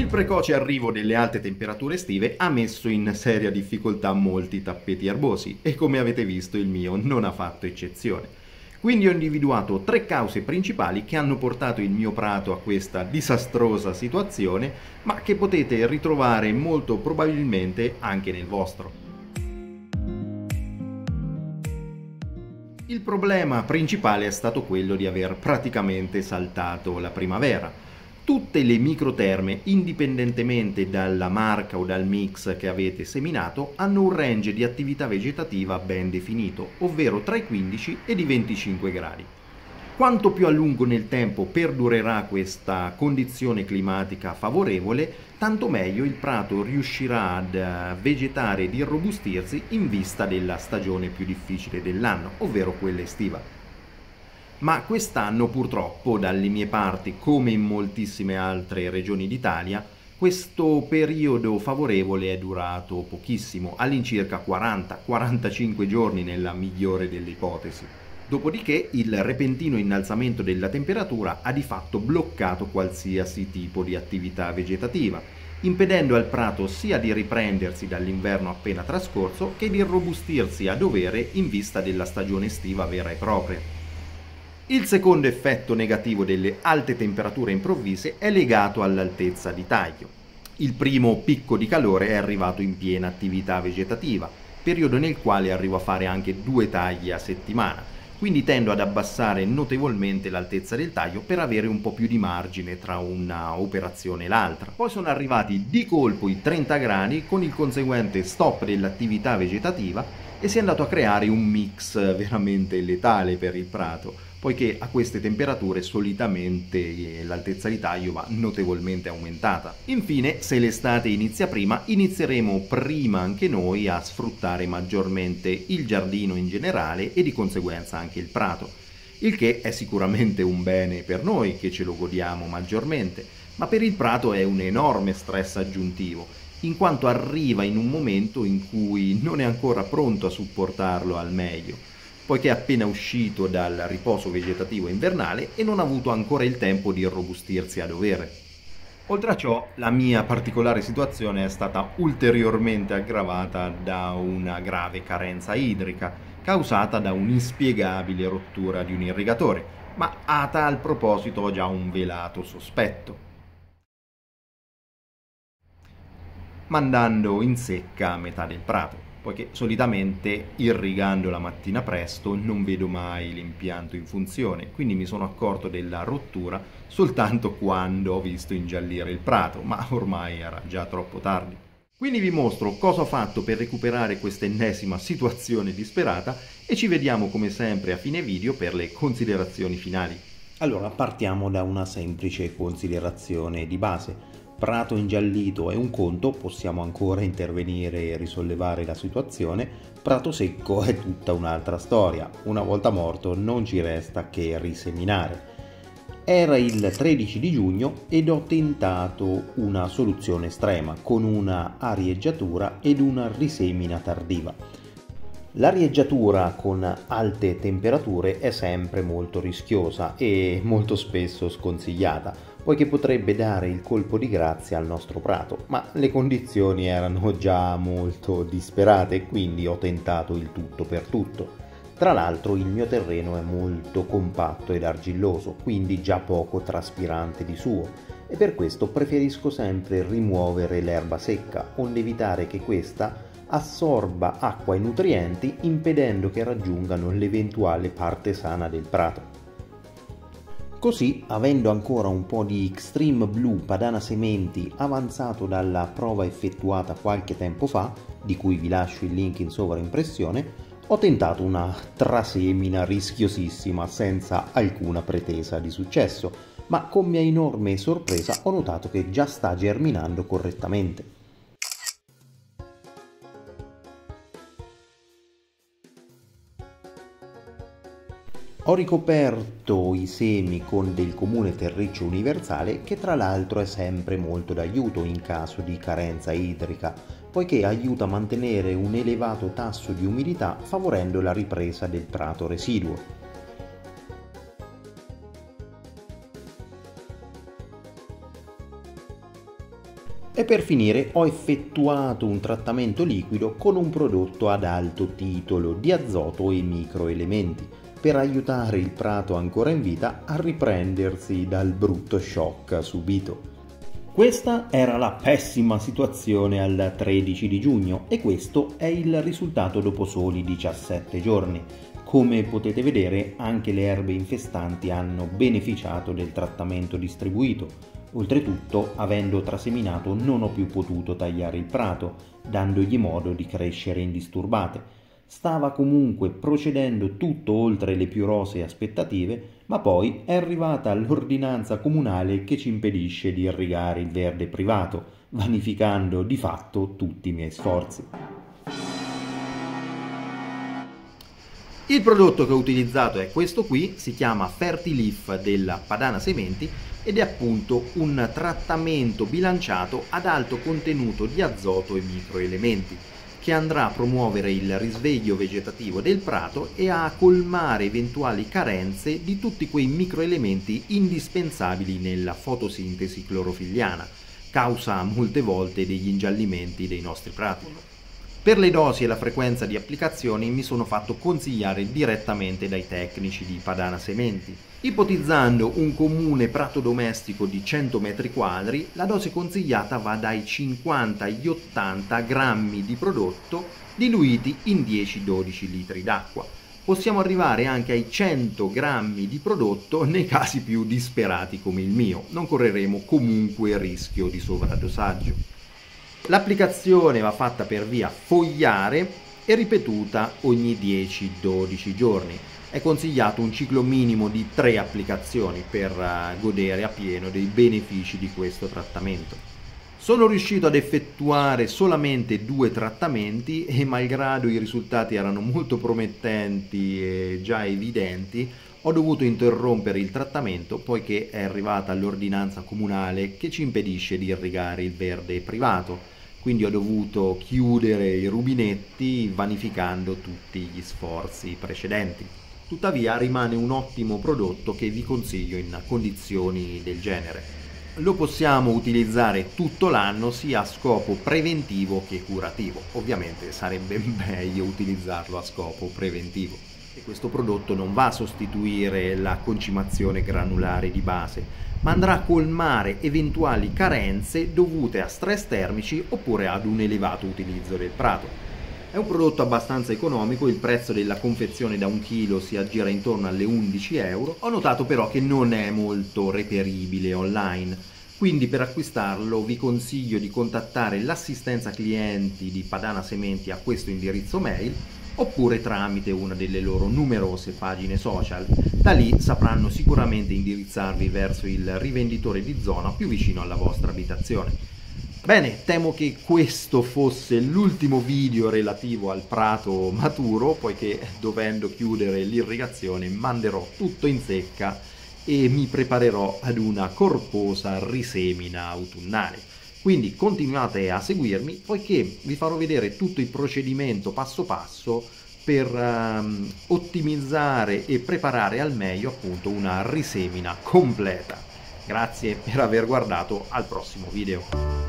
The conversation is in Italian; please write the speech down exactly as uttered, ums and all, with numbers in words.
Il precoce arrivo delle alte temperature estive ha messo in seria difficoltà molti tappeti erbosi e, come avete visto, il mio non ha fatto eccezione. Quindi ho individuato tre cause principali che hanno portato il mio prato a questa disastrosa situazione, ma che potete ritrovare molto probabilmente anche nel vostro. Il problema principale è stato quello di aver praticamente saltato la primavera. Tutte le microterme, indipendentemente dalla marca o dal mix che avete seminato, hanno un range di attività vegetativa ben definito, ovvero tra i quindici e i venticinque gradi. Quanto più a lungo nel tempo perdurerà questa condizione climatica favorevole, tanto meglio il prato riuscirà ad vegetare ed irrobustirsi in vista della stagione più difficile dell'anno, ovvero quella estiva. Ma quest'anno purtroppo dalle mie parti, come in moltissime altre regioni d'Italia, questo periodo favorevole è durato pochissimo, all'incirca quaranta quarantacinque giorni nella migliore delle ipotesi. Dopodiché il repentino innalzamento della temperatura ha di fatto bloccato qualsiasi tipo di attività vegetativa, impedendo al prato sia di riprendersi dall'inverno appena trascorso che di irrobustirsi a dovere in vista della stagione estiva vera e propria. Il secondo effetto negativo delle alte temperature improvvise è legato all'altezza di taglio. Il primo picco di calore è arrivato in piena attività vegetativa, periodo nel quale arrivo a fare anche due tagli a settimana, quindi tendo ad abbassare notevolmente l'altezza del taglio per avere un po' più di margine tra una operazione e l'altra. Poi sono arrivati di colpo i trenta gradi con il conseguente stop dell'attività vegetativa e si è andato a creare un mix veramente letale per il prato, poiché a queste temperature solitamente l'altezza di taglio va notevolmente aumentata. Infine, se l'estate inizia prima, inizieremo prima anche noi a sfruttare maggiormente il giardino in generale e di conseguenza anche il prato, il che è sicuramente un bene per noi che ce lo godiamo maggiormente, ma per il prato è un enorme stress aggiuntivo, in quanto arriva in un momento in cui non è ancora pronto a supportarlo al meglio, poiché è appena uscito dal riposo vegetativo invernale e non ha avuto ancora il tempo di irrobustirsi a dovere. Oltre a ciò, la mia particolare situazione è stata ulteriormente aggravata da una grave carenza idrica, causata da un'inspiegabile rottura di un irrigatore, ma a tal proposito ho già un velato sospetto. Mandando in secca metà del prato, poiché solitamente irrigando la mattina presto non vedo mai l'impianto in funzione, quindi mi sono accorto della rottura soltanto quando ho visto ingiallire il prato, ma ormai era già troppo tardi. Quindi vi mostro cosa ho fatto per recuperare questa ennesima situazione disperata e ci vediamo come sempre a fine video per le considerazioni finali. Allora, partiamo da una semplice considerazione di base. Prato ingiallito è un conto, possiamo ancora intervenire e risollevare la situazione. Prato secco è tutta un'altra storia. Una volta morto non ci resta che riseminare. Era il tredici di giugno ed ho tentato una soluzione estrema con una arieggiatura ed una risemina tardiva. L'arieggiatura con alte temperature è sempre molto rischiosa e molto spesso sconsigliata, poiché potrebbe dare il colpo di grazia al nostro prato, ma le condizioni erano già molto disperate e quindi ho tentato il tutto per tutto. Tra l'altro il mio terreno è molto compatto ed argilloso, quindi già poco traspirante di suo, e per questo preferisco sempre rimuovere l'erba secca, onde evitare che questa assorba acqua e nutrienti, impedendo che raggiungano l'eventuale parte sana del prato. Così, avendo ancora un po' di Extreme Blue Padana Sementi avanzato dalla prova effettuata qualche tempo fa, di cui vi lascio il link in sovraimpressione, ho tentato una trasemina rischiosissima senza alcuna pretesa di successo, ma con mia enorme sorpresa ho notato che già sta germinando correttamente. Ho ricoperto i semi con del comune terriccio universale, che tra l'altro è sempre molto d'aiuto in caso di carenza idrica, poiché aiuta a mantenere un elevato tasso di umidità favorendo la ripresa del prato residuo. E per finire ho effettuato un trattamento liquido con un prodotto ad alto titolo di azoto e microelementi per aiutare il prato ancora in vita a riprendersi dal brutto shock subito. Questa era la pessima situazione al tredici di giugno e questo è il risultato dopo soli diciassette giorni. Come potete vedere, anche le erbe infestanti hanno beneficiato del trattamento distribuito. Oltretutto, avendo traseminato, non ho più potuto tagliare il prato, dandogli modo di crescere indisturbate. Stava comunque procedendo tutto oltre le più rosee aspettative, ma poi è arrivata l'ordinanza comunale che ci impedisce di irrigare il verde privato, vanificando di fatto tutti i miei sforzi. Il prodotto che ho utilizzato è questo qui, si chiama Fertileaf della Padana Sementi ed è appunto un trattamento bilanciato ad alto contenuto di azoto e microelementi che andrà a promuovere il risveglio vegetativo del prato e a colmare eventuali carenze di tutti quei microelementi indispensabili nella fotosintesi clorofilliana, causa molte volte degli ingiallimenti dei nostri prati. Per le dosi e la frequenza di applicazioni mi sono fatto consigliare direttamente dai tecnici di Padana Sementi. Ipotizzando un comune prato domestico di cento metri quadri, la dose consigliata va dai cinquanta agli ottanta grammi di prodotto diluiti in dieci dodici litri d'acqua. Possiamo arrivare anche ai cento grammi di prodotto nei casi più disperati come il mio. Non correremo comunque il rischio di sovradosaggio. L'applicazione va fatta per via fogliare e ripetuta ogni dieci dodici giorni. È consigliato un ciclo minimo di tre applicazioni per uh, godere appieno dei benefici di questo trattamento. Sono riuscito ad effettuare solamente due trattamenti e malgrado i risultati erano molto promettenti e già evidenti, ho dovuto interrompere il trattamento poiché è arrivata l'ordinanza comunale che ci impedisce di irrigare il verde privato. Quindi ho dovuto chiudere i rubinetti vanificando tutti gli sforzi precedenti. Tuttavia rimane un ottimo prodotto che vi consiglio in condizioni del genere. Lo possiamo utilizzare tutto l'anno sia a scopo preventivo che curativo. Ovviamente sarebbe meglio utilizzarlo a scopo preventivo. E questo prodotto non va a sostituire la concimazione granulare di base, ma andrà a colmare eventuali carenze dovute a stress termici oppure ad un elevato utilizzo del prato. È un prodotto abbastanza economico, il prezzo della confezione da un chilo si aggira intorno alle undici euro. Ho notato però che non è molto reperibile online, quindi per acquistarlo vi consiglio di contattare l'assistenza clienti di Padana Sementi a questo indirizzo mail oppure tramite una delle loro numerose pagine social. Da lì sapranno sicuramente indirizzarvi verso il rivenditore di zona più vicino alla vostra abitazione. Bene, temo che questo fosse l'ultimo video relativo al prato maturo, poiché dovendo chiudere l'irrigazione manderò tutto in secca e mi preparerò ad una corposa risemina autunnale. Quindi continuate a seguirmi poiché vi farò vedere tutto il procedimento passo passo per um, ottimizzare e preparare al meglio appunto una risemina completa. Grazie per aver guardato, al prossimo video.